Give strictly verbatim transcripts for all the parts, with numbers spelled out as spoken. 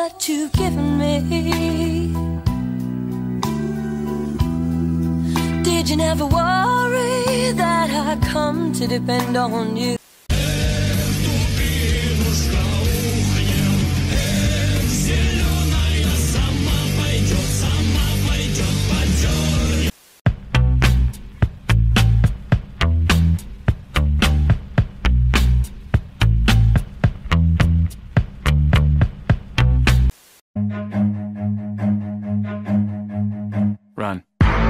that you've given me. Did you never worry that I come to depend on you? Run.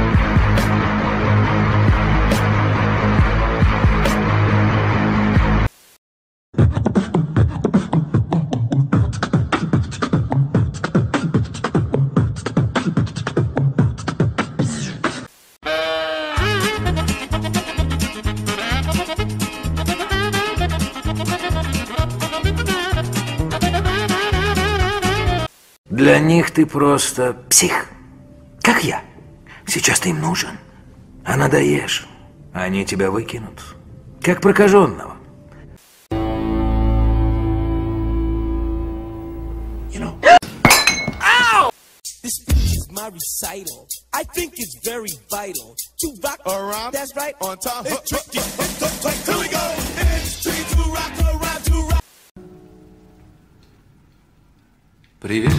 Для них ты просто псих, как я. Сейчас ты им нужен, а надоешь, они тебя выкинут, как прокаженного. You know? Ow! This is my recital. I think it's very vital to rock around. That's right. On time. It's tricky. It's up, like, here we go. It's tricky to rock around, to rock. Привет.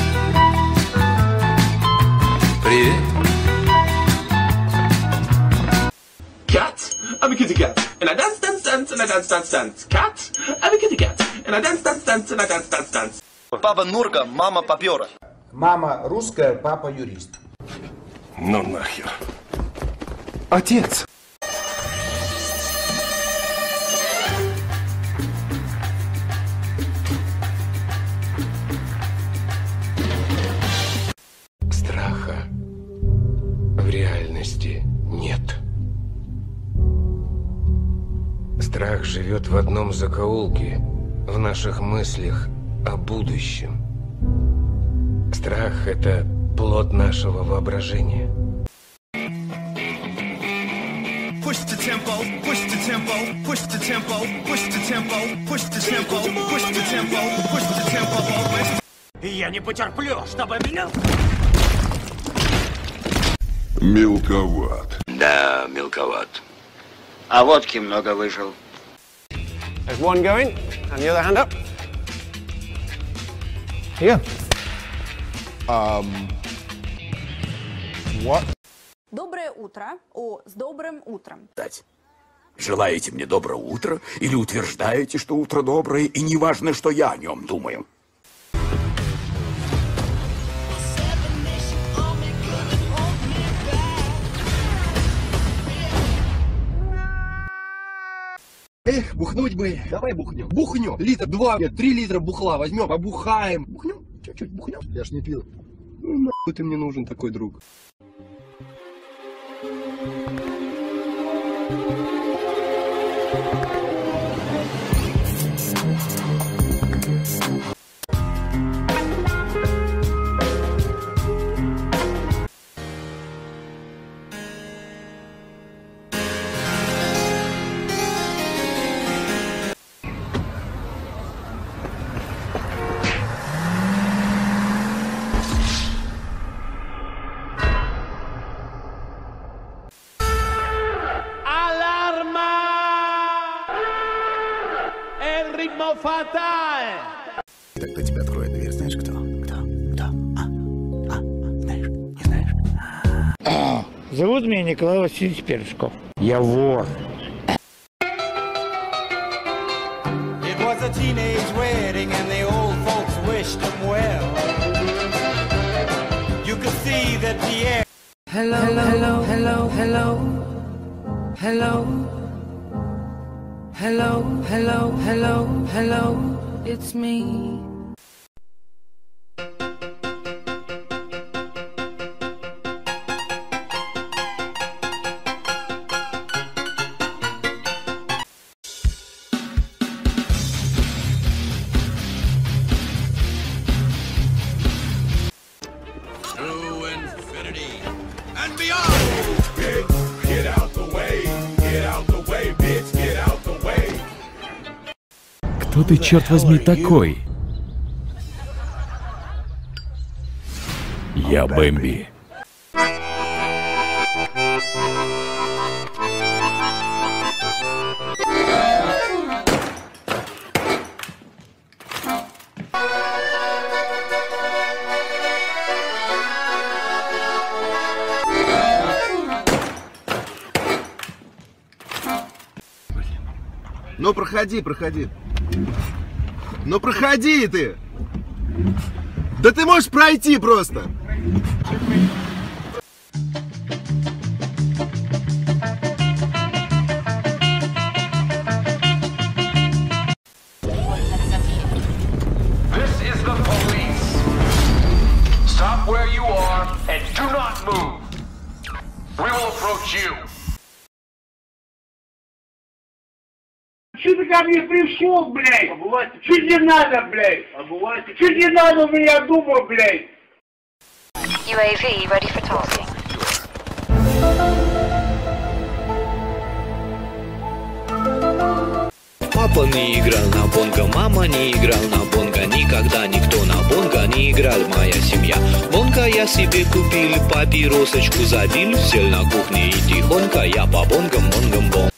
Привет. Cat, I'm a kitty cat, and I dance, dance, dance, and I dance, dance, dance. Cat, I'm a kitty cat, and I dance, dance, dance, and I dance, dance, dance. Папа Нурка, мама попера. Мама русская, папа юрист. Ну нахер. Отец. Страха в реальности нет. Страх живет в одном закоулке, в наших мыслях о будущем. Страх – это плод нашего воображения. Push the tempo, push the tempo, push the tempo, push the tempo, push the tempo, push the tempo, push the tempo. Я не потерплю, чтобы меня... Мелковат. Да, мелковат. А водки много выжил. There's one going, and the other hand up. Here. Um, what? Доброе утро. О, с добрым утром. Желаете мне доброе утро или утверждаете, что утро доброе, и неважно, что я о нем думаю? Эх, бухнуть бы. Давай бухнем. Бухнем. Литр, два, нет, три литра бухла возьмем, побухаем. Бухнем. Чуть-чуть бухнем. Я ж не пил. Ну, нахуй ты мне нужен такой друг. Фаталь! Так кто тебе откроет дверь, знаешь кто? Кто? Кто? А? А? Знаешь? Не знаешь? А, зовут меня Николай Васильевич Першков. Я вор. It was a teenage wedding and the old folks wished them well. You could see that Pierre. Hello, hello, hello, hello, hello. Hello, hello, hello, hello, it's me. To infinity and beyond. Get out the way, get out the way, bitch, get out the way. Кто ты, черт возьми, такой? Я Бэмби. Ну проходи, проходи. Ну проходи ты! Да ты можешь пройти просто! This is the police. Stop where you are and do not move. We will approach you. Че ты ко мне пришел, блядь? Обувайся. Чуть не надо, блядь. Обувайся. Чуть не надо у меня дума, блядь. ю эй ви ready for tasking. Папа не играл на бонго, мама не играл на бонго, никогда никто на бонго не играл, моя семья. Бонго я себе купил, папиросочку забил, сел на кухне и тихонько я по бонгам, бонгам, бонг.